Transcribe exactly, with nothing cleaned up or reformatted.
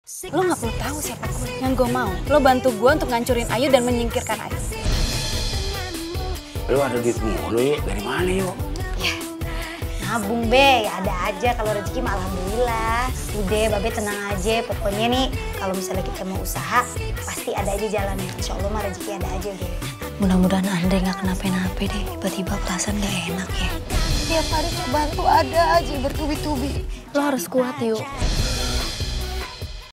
Lo gak perlu tahu siapa gue. Yang gue mau, lo bantu gue untuk ngancurin Ayu dan menyingkirkan Ayu. Lo ada duit mulu yuk, dari mana yuk? Ya, nabung be, ya ada aja kalau rezeki mah alhamdulillah. Udah, babe tenang aja, pokoknya nih kalau misalnya kita mau usaha, pasti ada aja jalannya. Insya Allah mah rezeki ada aja deh. Mudah-mudahan Andre gak kenapa-napa deh, tiba-tiba perasaan gak enak ya. Tiap hari cobaan tuh ada aja bertubi-tubi. Lo harus kuat yuk.